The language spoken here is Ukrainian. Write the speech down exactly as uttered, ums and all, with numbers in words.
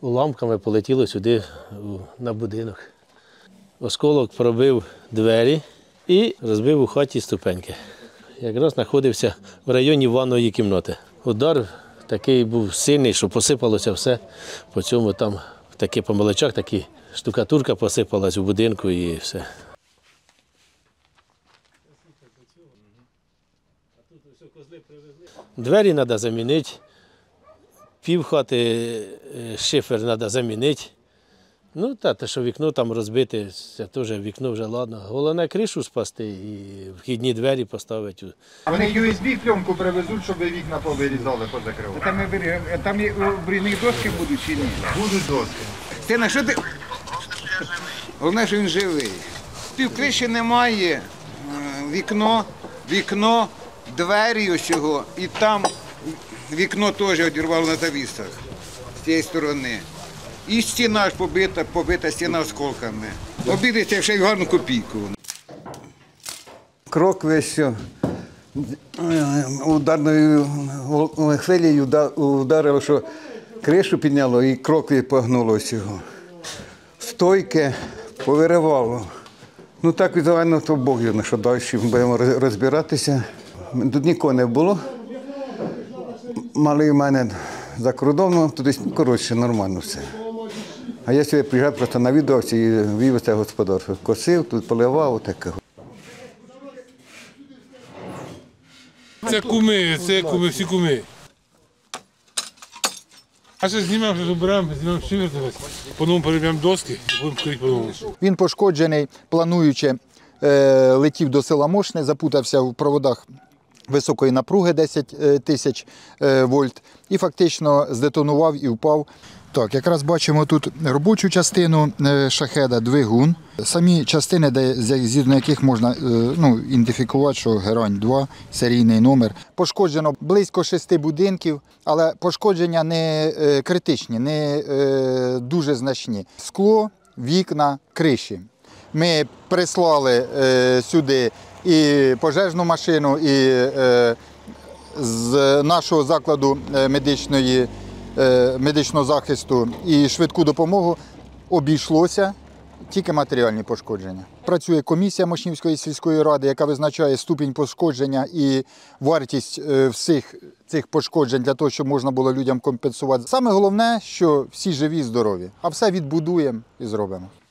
уламками полетіло сюди на будинок. Осколок пробив двері і розбив у хаті ступеньки. Якраз знаходився в районі ванної кімнати. Удар такий був сильний, що посипалося все. По цьому там такі по мелочах, такі штукатурка посипалась у будинку і все. Двері треба замінити, півхати шифер треба замінити. Ну, та, те, що вікно там розбите, це теж вікно вже ладно. Головне кришу спасти і вхідні двері поставити. Вони ю ес бі-пленку привезуть, щоб вікна повирізали, позакривали. Там, там брійні доски будуть чи ні? Будуть доски. Стена, що ти? Головне, що він живий. Півкриші немає, вікно, вікно, двері ось його, і там вікно теж одірвало на завісах з цієї сторони. І стіна ж побита, побита стіна осколками. Обідеться ще й гарну копійку. Крок весь ударною хвилею ударило, що кришу підняло і крок погнулося його. Стойки повиривало. Ну так візуально, то Бог його, що далі будемо розбиратися. Тут нікого не було. Малий в мене за кордоном, туди, коротше, нормально все. А я сьогодні приїжджав, просто навідувався і вів це господарство. Косив, тут поливав, таке. Це куми, це куми, всі куми. А ще знімемо, що заберемо, знімемо шифер, по-новому переб'ємо доски і будемо крити по-новому. Він пошкоджений, плануючи, е, летів до села Мошне, запутався в проводах високої напруги десять тисяч вольт і фактично здетонував і впав. Так, якраз бачимо тут робочу частину шахеда, двигун. Самі частини, де, згідно яких можна ну, ідентифікувати, що Герань два, серійний номер. Пошкоджено близько шести будинків, але пошкодження не критичні, не дуже значні. Скло, вікна, криші. Ми прислали сюди і пожежну машину, і з нашого закладу медичної медичного захисту і швидку допомогу. Обійшлося тільки матеріальні пошкодження. Працює комісія Мошнівської сільської ради, яка визначає ступінь пошкодження і вартість всіх цих пошкоджень для того, щоб можна було людям компенсувати. Саме головне, що всі живі і здорові, а все відбудуємо і зробимо.